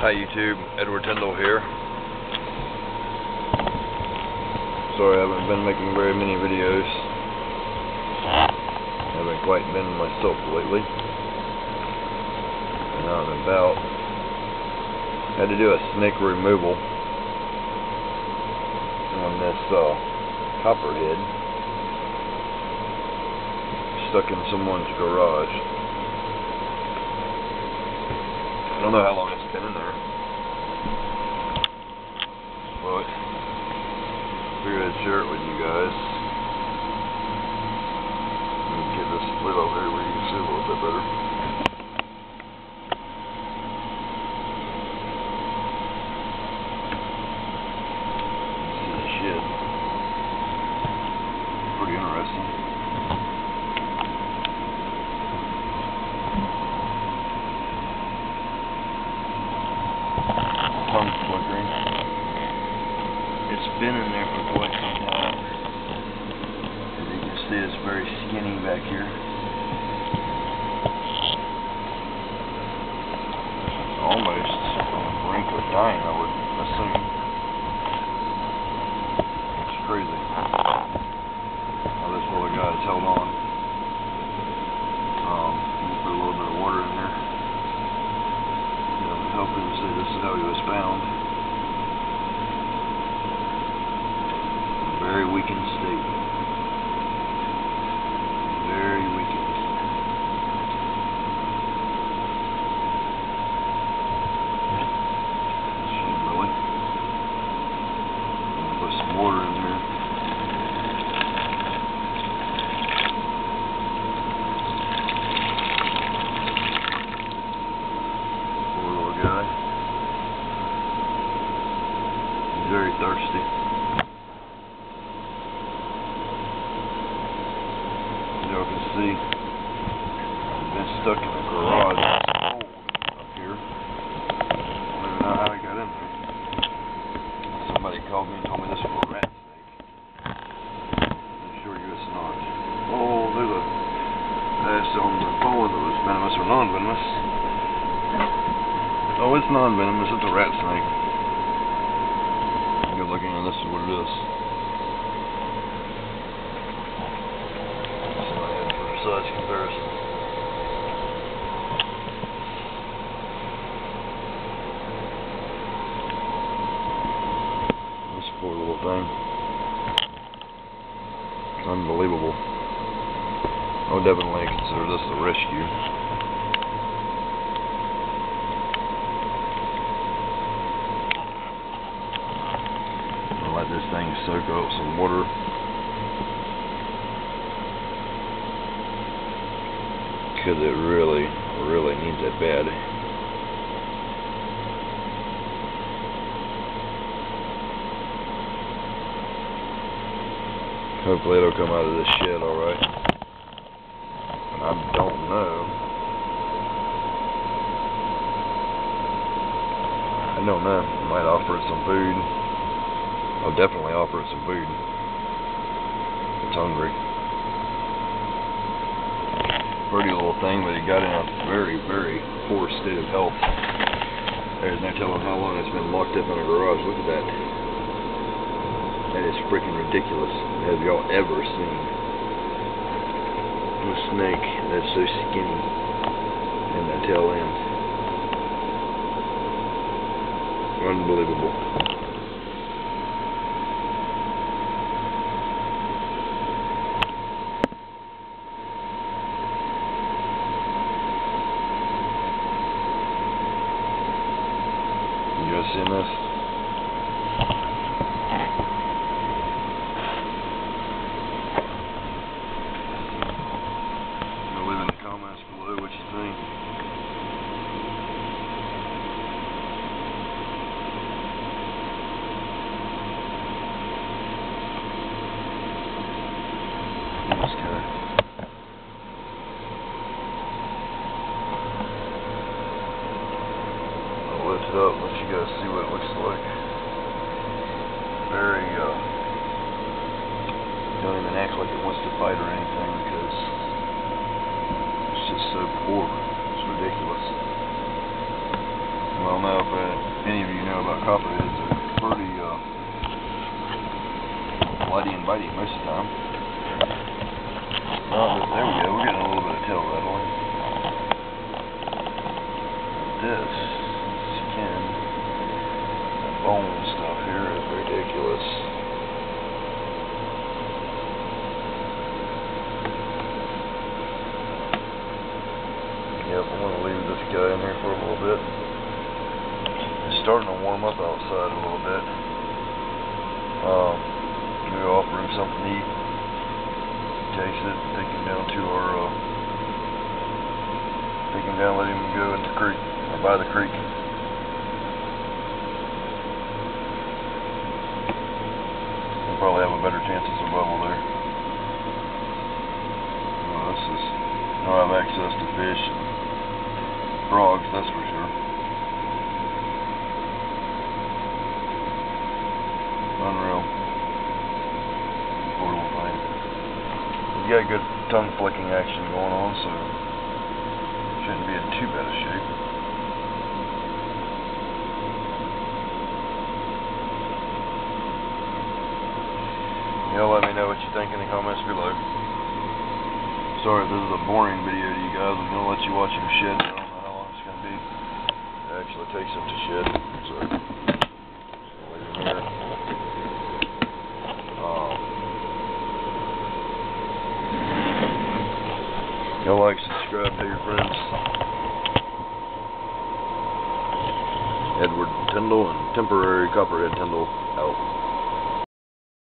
Hi YouTube, Edward Tyndall here. Sorry I haven't been making very many videos. I haven't quite been myself lately. Been out and about. Had to do a snake removal on this copperhead stuck in someone's garage. I don't know how long it's been in there, but figured I'd share it with you guys. Let me get this lid over here where you can see a little bit better. See the shed. Pretty interesting. Flickering. It's been in there for quite some time. As you can see, it's very skinny back here. It's almost on the brink of dying, I would assume. It's crazy how this little guy has held on. Put a little bit of water in there. Help him see this is how he was found. Very weakened state. Very weakened. Shame, really. I'm gonna put some water in there. He's very thirsty. As y'all can see, he's been stuck in the garage. It's cold up here. I don't even know how he got in there. Somebody called me and told me this was a rat snake. I'm sure you it's not. Oh, there's a dash on the phone that was venomous or non-venomous. Oh, it's non-venomous. It's a rat snake. You're looking and this is what it is. Let's see my head for size comparison. This poor little thing. It's unbelievable. I would definitely consider this a rescue. Let this thing soak up some water. Because it really, really needs it bad. Hopefully it'll come out of this shed alright. I don't know. I don't know. I might offer it some food. I'll definitely offer it some food. It's hungry. Pretty little thing, but it got in a very, very poor state of health. There's no telling how long it's been locked up in a garage. Look at that. That is freaking ridiculous. Have y'all ever seen a snake that's so skinny in the tail end? Unbelievable. You guys seeing this? Leave in the comments below what you think. Just kinda lift it up, let you guys see what it looks like. Very, don't even act like it wants to fight or anything because it's just so poor. It's ridiculous. Well, know if any of you know about copperheads. They're pretty blighty and bitey most of the time. Oh, there we go. We're getting a little bit of tail rattling. This skin, that bone stuff here is ridiculous. Yep, I'm going to leave this guy in here for a little bit. It's starting to warm up outside a little bit. Maybe offer him something to eat. Takes it, take him down to our, take him down, let him go in the creek, or by the creek. We'll probably have a better chance of survival there. Well, this is, I'll have access to fish and frogs, that's for sure. Unreal. Portable thing. He's got good tongue flicking action going on, so shouldn't be in too bad a shape. Y'all let me know what you think in the comments below. Sorry if this is a boring video to you guys. I'm going to let you watch him shed. I don't know how long it's going to be. It actually takes him to shed. So, leave him here. Y'all like, subscribe, tell your friends. Edward Tyndall and Temporary Copperhead Tyndall out.